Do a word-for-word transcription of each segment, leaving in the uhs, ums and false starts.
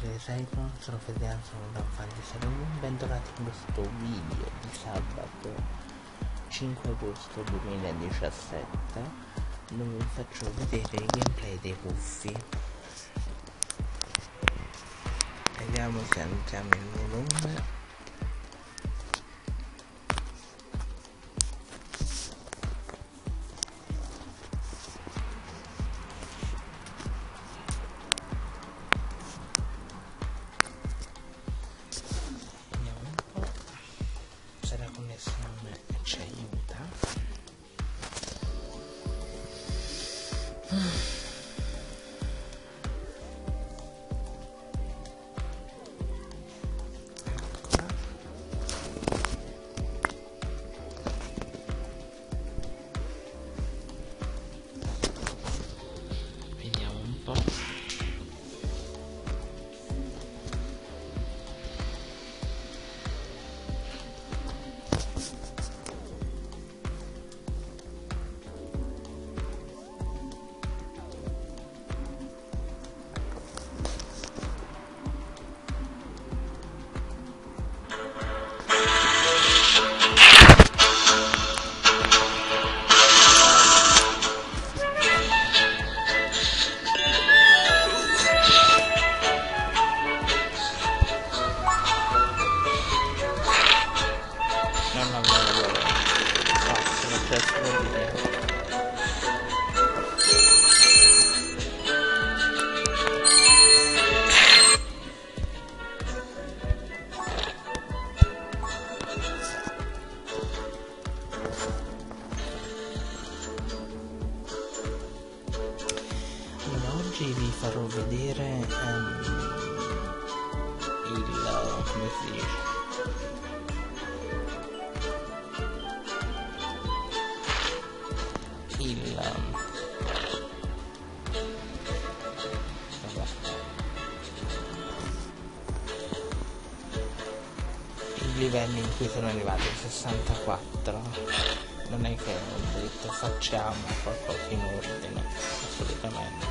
che seguono, sono Federico, sono da farvi saluto, bentornati in questo video di sabato cinque agosto duemiladiciassette dove vi faccio vedere il gameplay dei puffi. Vediamo se alziamo il volume. Ci aiuta. Eccola. Vediamo un po'. Oggi vi farò vedere um, il come si dice il um, i livelli in cui sono arrivato, sessantaquattro. Non è che ho detto facciamo qualcosa in ordine, assolutamente.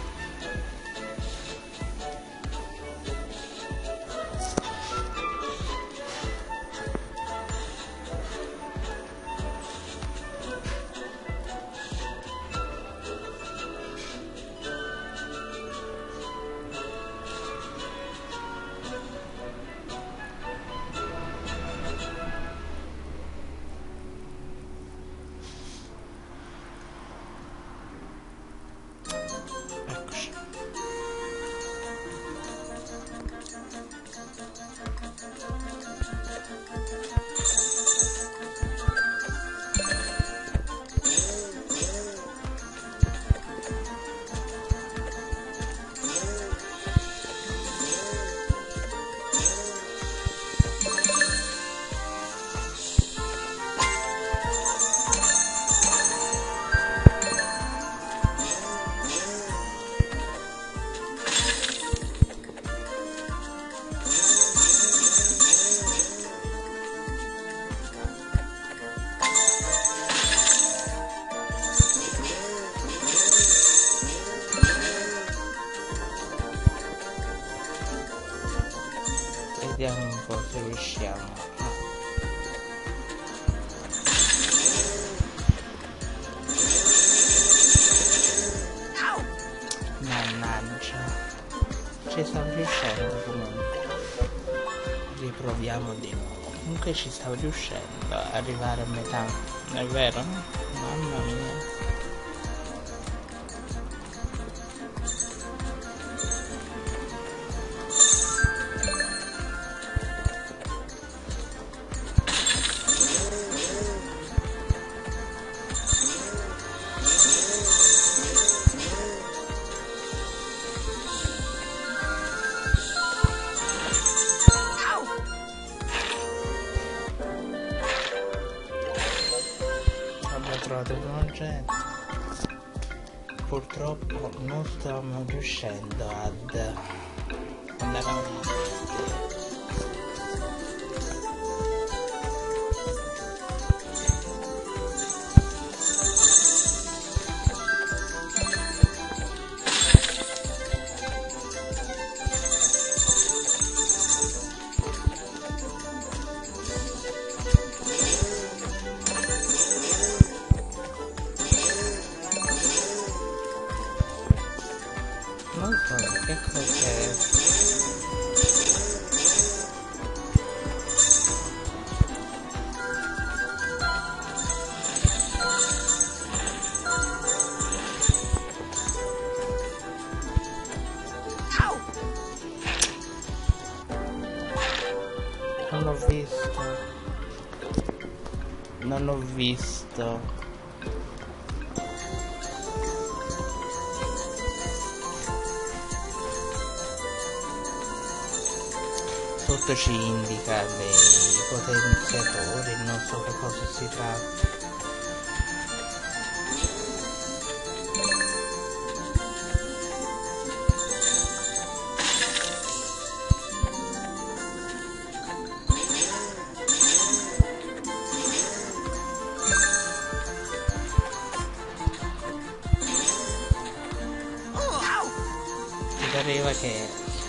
Vediamo un po' se riusciamo a... Mannaggia, ci stavo riuscendo comunque. Riproviamo di nuovo. Comunque ci stavo riuscendo a arrivare a metà, è vero? Mamma mia. Trovato un oggetto. Purtroppo non stiamo riuscendo ad andare avanti. Non ho visto. Non ho visto. Sotto ci indica dei potenziatori, non so che cosa si tratta. Pareva che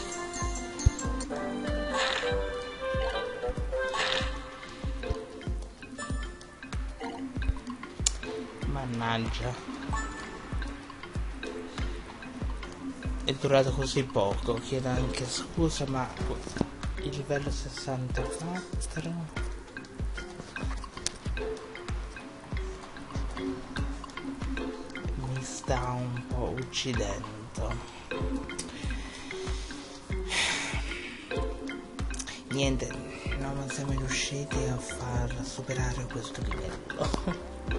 mannaggia, è durato così poco. Chiedo anche scusa, ma il livello sessantaquattro mi sta un po' uccidendo. Niente, no, non siamo riusciti a far superare questo livello.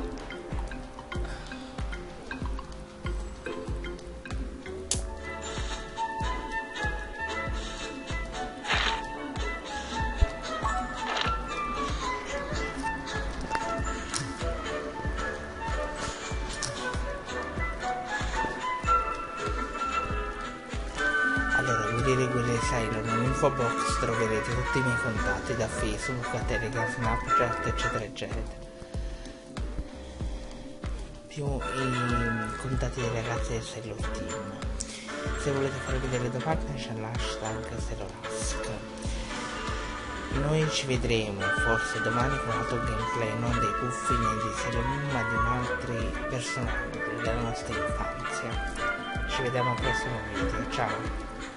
Allora, vedere quelle sai, nell'info box troverete tutti i miei contatti da Facebook a Telegram, Snapchat, eccetera eccetera, più i contatti dei ragazzi del Sailor Team. Se volete fare delle domande c'è l'hashtag Selorask. Noi ci vedremo forse domani con un altro gameplay, non dei Puffi né di Sailor Moon, ma di altri personaggi della nostra infanzia. Ci vediamo al prossimo video, ciao!